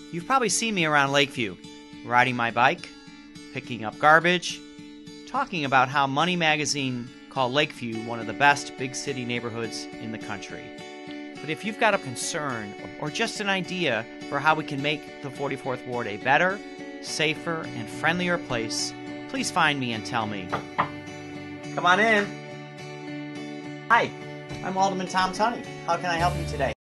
You've probably seen me around Lakeview, riding my bike, picking up garbage, talking about how Money Magazine called Lakeview one of the best big city neighborhoods in the country. But if you've got a concern or just an idea for how we can make the 44th Ward a better, safer, and friendlier place, please find me and tell me. Come on in. Hi, I'm Alderman Tom Tunney. How can I help you today?